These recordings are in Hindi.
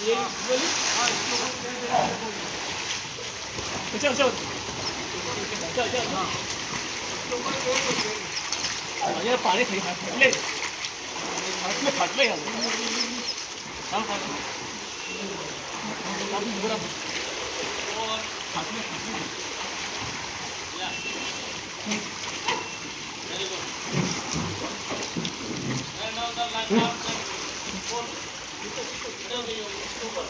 ये पानी थी फाटले फाटले फाटले यार चल चल काफी बड़ा और फाटले फाटले या very good and now the line of four इधर भी ऊपर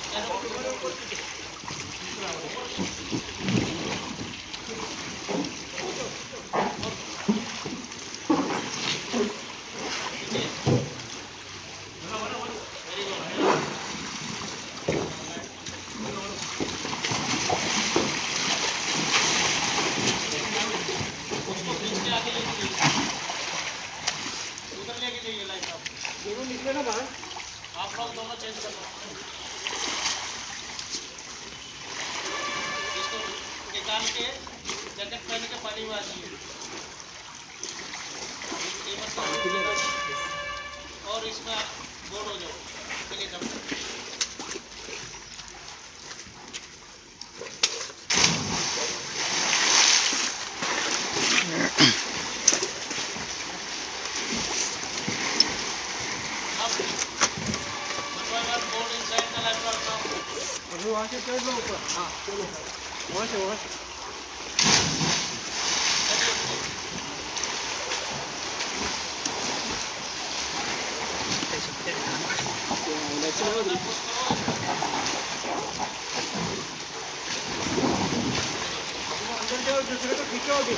आप लोग दोनों चेंज कर लो इसको निकाल के जैकेट पहन के पानी में आ जाइए और इसमें बोर्ड हो जाओ चलिए जब वहाँ से चढ़ लो ऊपर हाँ चलो वहाँ से अंदर जाओ दूसरे को खींचोगे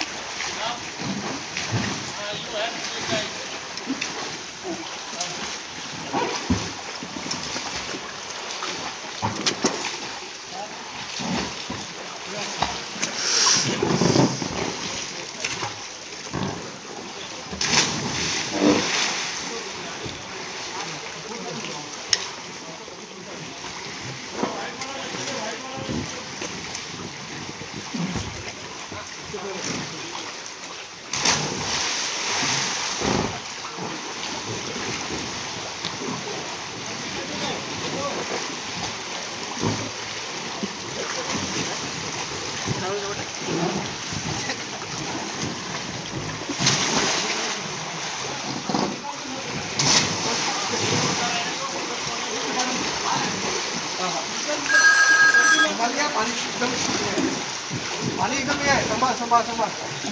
पानी एकदम ये है संभाल संभाल संभाल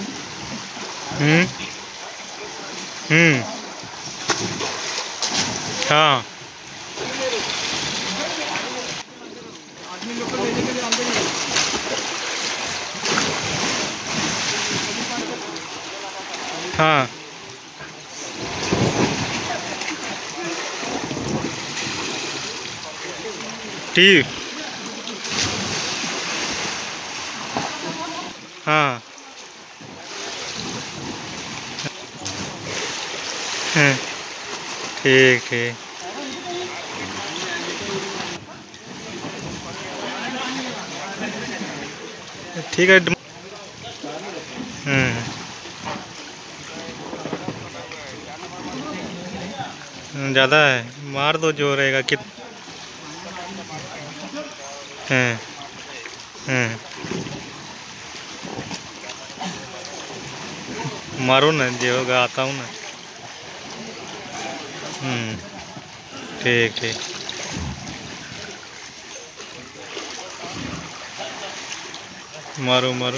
हाँ आदमी लोग को लेने के लिए अंदर ही हाँ ठीक हाँ ठीक ठीक ठीक है ज़्यादा है मार दो जो रहेगा कि मारो ना जो होगा आता हूँ ना ठीक ठीक मारो मारो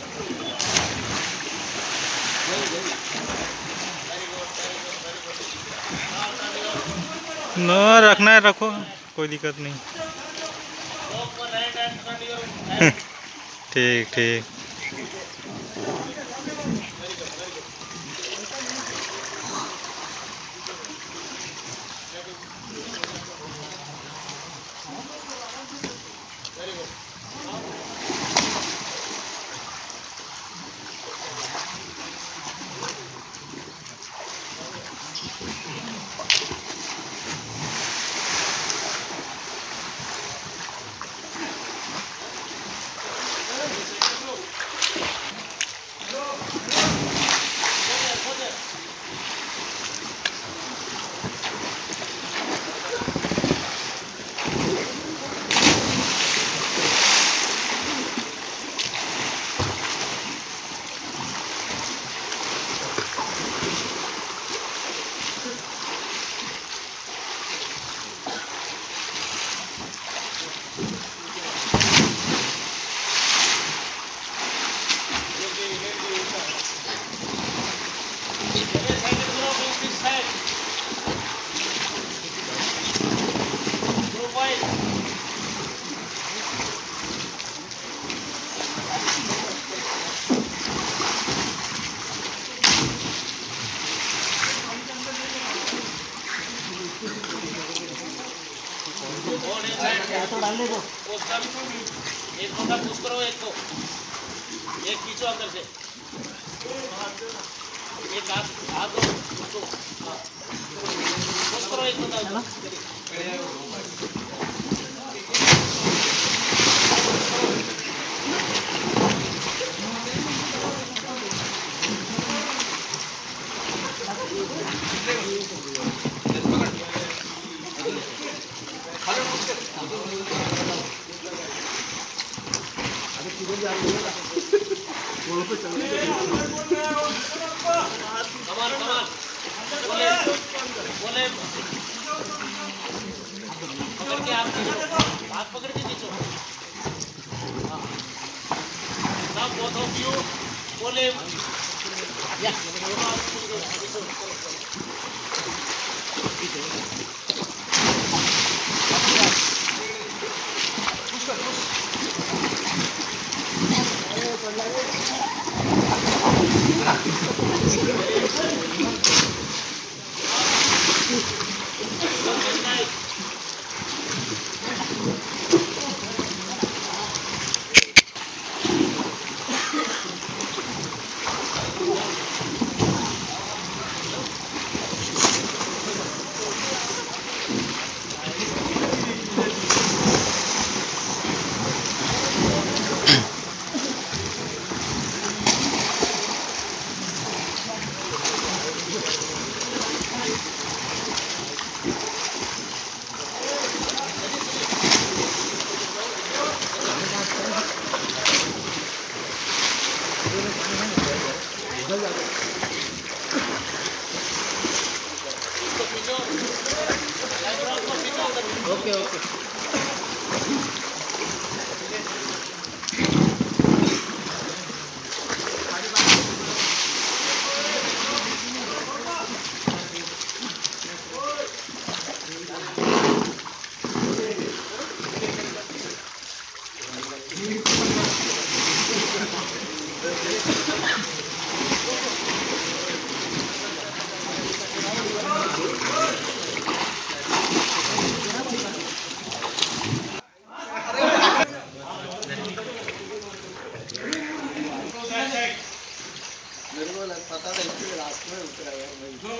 ना रखना है रखो कोई दिक्कत नहीं ठीक ठीक तो डालने को एक बंदा पुश करो, एक को एक खींचो अंदर से, एक हाथ दो उसको, पुश करो एक बंदा। बोले पकड़ के आप हाथ पकड़ के खींचो। Now both of you बोले ओके ओके मेरे को पता था इसके रास्ते में उतरा यार भाई। दो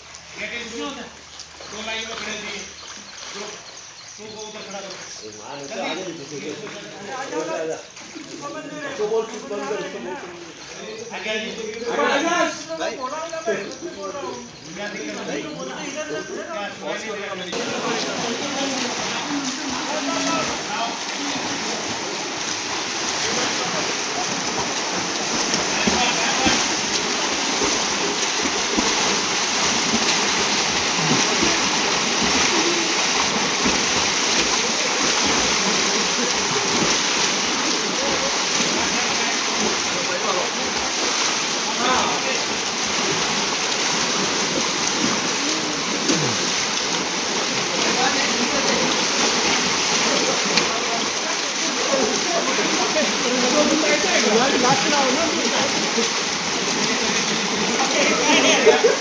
लाइन में खड़े थे, दो को उधर खड़ा करो। तो बोल कुछ बंद कर उसको बोल आगे आइए। लास्ट ना हो ना